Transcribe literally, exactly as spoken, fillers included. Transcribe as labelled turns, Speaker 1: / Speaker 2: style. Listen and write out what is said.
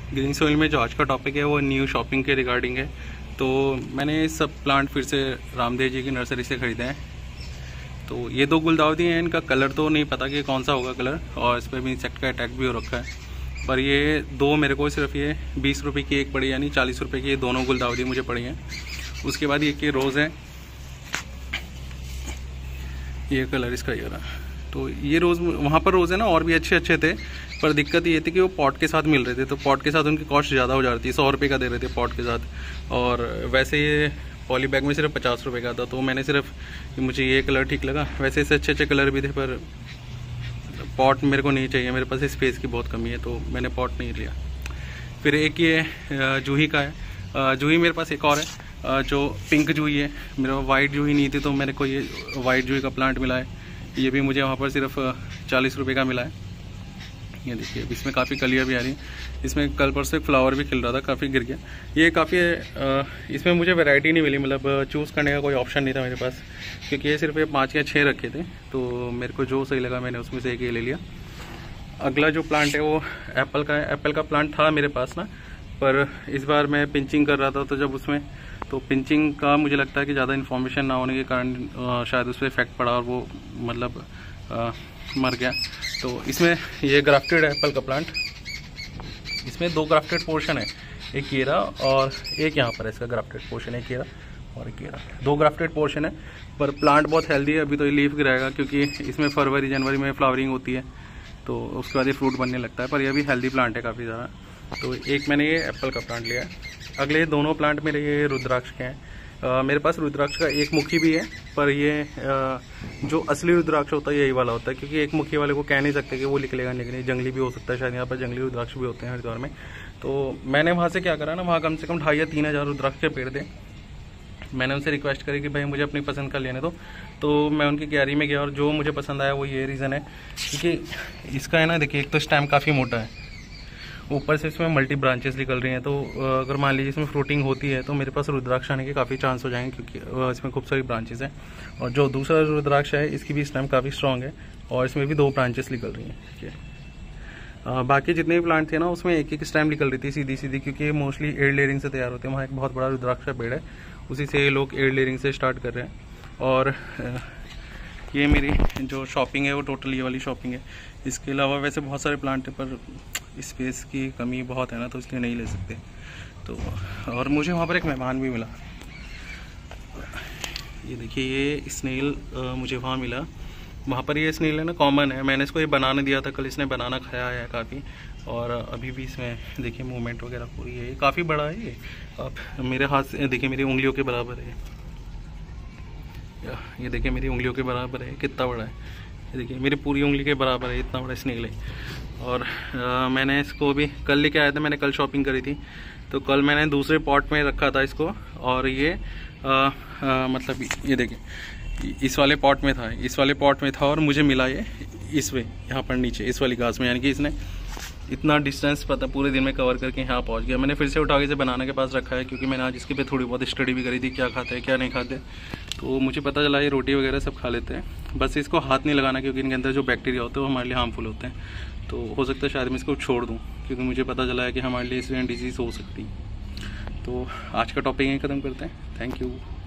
Speaker 1: Green soil में जो आज का टॉपिक है वो न्यू शॉपिंग के रिगार्डिंग है। तो मैंने सब प्लांट फिर से रामदेव जी की नर्सरी से ख़रीदे हैं। तो ये दो गुलदाउदी हैं, इनका कलर तो नहीं पता कि कौन सा होगा कलर, और इस पर भी इंसेक्ट का अटैक भी हो रखा है। पर ये दो मेरे को सिर्फ ये बीस रुपये की एक पड़ी, यानी चालीस रुपये की ये दोनों गुलदाउदी मुझे पड़ी हैं। उसके बाद ये के रोज़ हैं, ये कलर इसका ये रहा। तो ये रोज़ वहाँ पर रोज़ है ना, और भी अच्छे अच्छे थे, पर दिक्कत ये थी कि वो पॉट के साथ मिल रहे थे, तो पॉट के साथ उनकी कॉस्ट ज़्यादा हो जाती है। सौ रुपये का दे रहे थे पॉट के साथ, और वैसे ये पॉली बैग में सिर्फ पचास रुपये का था। तो मैंने सिर्फ मुझे ये कलर ठीक लगा, वैसे इससे अच्छे अच्छे कलर भी थे, पर पॉट मेरे को नहीं चाहिए, मेरे पास स्पेस की बहुत कमी है, तो मैंने पॉट नहीं लिया। फिर एक ये जूही का है, जूही मेरे पास एक और है जो पिंक जूही है। मेरे पास वाइट जूही नहीं थी, तो मेरे को ये वाइट जूही का प्लांट मिला है। ये भी मुझे वहाँ पर सिर्फ चालीस रुपये का मिला है। ये देखिए, इसमें काफ़ी कलियाँ भी आ रही हैं। इसमें कल परसों एक फ्लावर भी खिल रहा था, काफ़ी गिर गया। ये काफ़ी इसमें मुझे वैरायटी नहीं मिली, मतलब चूज़ करने का कोई ऑप्शन नहीं था मेरे पास, क्योंकि ये सिर्फ ये पाँच या छः रखे थे। तो मेरे को जो सही लगा मैंने उसमें से एक ये ले लिया। अगला जो प्लांट है वो एप्पल का है। एप्पल का प्लांट था मेरे पास ना, पर इस बार मैं पिंचिंग कर रहा था, तो जब उसमें तो पिंचिंग का मुझे लगता है कि ज़्यादा इन्फॉर्मेशन ना होने के कारण शायद उस पर इफेक्ट पड़ा और वो मतलब आ, मर गया। तो इसमें ये ग्राफ्टेड है एप्पल का प्लांट। इसमें दो ग्राफ्टेड पोर्शन है, एक ये रहा और एक यहाँ पर है इसका ग्राफ्टेड पोर्शन, एक ये रहा और एक ये रहा, दो ग्राफ्टेड पोर्शन है। पर प्लांट बहुत हेल्दी है। अभी तो ये लीफ गिराएगा, क्योंकि इसमें फरवरी जनवरी में फ्लावरिंग होती है, तो उसके बाद ये फ्रूट बनने लगता है। पर यह भी हेल्दी प्लांट है काफ़ी ज़्यादा। तो एक मैंने ये एप्पल का प्लांट लिया है। अगले दोनों प्लांट मेरे ये रुद्राक्ष के हैं। Uh, मेरे पास रुद्राक्ष का एक मुखी भी है, पर ये uh, जो असली रुद्राक्ष होता है यही वाला होता है, क्योंकि एक मुखी वाले को कह नहीं सकते कि वो निकलेगा, लेकिन जंगली भी हो सकता है, शायद यहाँ पर जंगली रुद्राक्ष भी होते हैं हरिद्वार में। तो मैंने वहाँ से क्या करा ना, वहाँ कम से कम ढाई या तीन हज़ार रुद्राक्ष के पेड़ थे। मैंने उनसे रिक्वेस्ट करी कि भाई मुझे अपनी पसंद का लेने दो। तो मैं उनकी क्यारी में गया और जो मुझे पसंद आया वो ये रीज़न है, क्योंकि इसका है ना, देखिए एक तो स्टेम काफ़ी मोटा है, ऊपर से इसमें मल्टी ब्रांचेस निकल रही हैं। तो अगर मान लीजिए इसमें फ्रूटिंग होती है तो मेरे पास रुद्राक्ष आने के काफ़ी चांस हो जाएंगे, क्योंकि इसमें खूब सारी ब्रांचेस हैं। और जो दूसरा रुद्राक्ष है इसकी भी स्टेम काफ़ी स्ट्रॉन्ग है, और इसमें भी दो ब्रांचेस निकल रही हैं। ठीक है, बाकी जितने भी प्लांट थे ना उसमें एक एक स्टेम निकल रही थी सीधी सीधी, क्योंकि मोस्टली एयर लेयरिंग से तैयार होते हैं। वहाँ एक बहुत बड़ा रुद्राक्ष का पेड़ है, उसी से लोग एयर लेयरिंग से स्टार्ट कर रहे हैं। और ये मेरी जो शॉपिंग है वो टोटल ये वाली शॉपिंग है। इसके अलावा वैसे बहुत सारे प्लांट है, पर स्पेस की कमी बहुत है ना, तो इसलिए नहीं ले सकते। तो और मुझे वहाँ पर एक मेहमान भी मिला। ये देखिए, ये स्नेल मुझे वहाँ मिला। वहाँ पर ये स्नेल है ना, कॉमन है। मैंने इसको ये बनाने दिया था, कल इसने बनाना खाया है काफ़ी, और अभी भी इसमें देखिए मूवमेंट वगैरह पूरी है। ये काफ़ी बड़ा है, ये आप मेरे हाथ से देखिए, मेरी उंगलियों के बराबर है। ये देखिए मेरी उंगलियों के बराबर है, कितना बड़ा है। ये देखिए मेरी पूरी उंगली के बराबर है, इतना बड़ा स्नेल है। और आ, मैंने इसको भी कल लेके आया था, मैंने कल शॉपिंग करी थी। तो कल मैंने दूसरे पॉट में रखा था इसको, और ये आ, आ, मतलब ये देखिए इस वाले पॉट में था, इस वाले पॉट में था, और मुझे मिला ये इस वे यहाँ पर नीचे इस वाली घास में, यानी कि इसने इतना डिस्टेंस पता पूरे दिन में कवर करके यहाँ पहुँच गया। मैंने फिर से उठा के इसे बनाने के पास रखा है, क्योंकि मैंने आज इसके पे थोड़ी बहुत स्टडी भी करी थी, क्या खाते हैं क्या नहीं खाते। तो मुझे पता चला ये रोटी वगैरह सब खा लेते हैं, बस इसको हाथ नहीं लगाना, क्योंकि इनके अंदर जो बैक्टीरिया होते हैं वो हमारे लिए हार्मफुल होते हैं। तो हो सकता है शायद मैं इसको छोड़ दूँ, क्योंकि मुझे पता चला है कि हमारे लिए इसमें डिजीज़ हो सकती है। तो आज का टॉपिक यहीं ख़त्म करते हैं। Thank you.